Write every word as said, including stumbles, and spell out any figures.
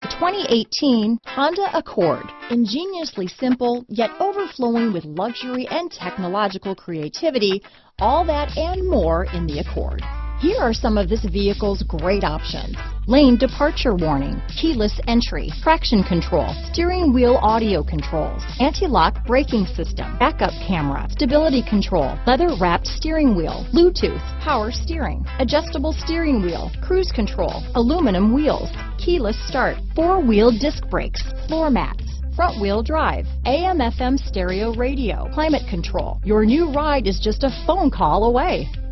twenty eighteen Honda Accord. Ingeniously simple, yet overflowing with luxury and technological creativity, all that and more in the Accord. Here are some of this vehicle's great options: lane departure warning, keyless entry, traction control, steering wheel audio controls, anti-lock braking system, backup camera, stability control, leather-wrapped steering wheel, Bluetooth, power steering, adjustable steering wheel, cruise control, aluminum wheels, keyless start, four-wheel disc brakes, floor mats, front-wheel drive, A M F M stereo radio, climate control. Your new ride is just a phone call away.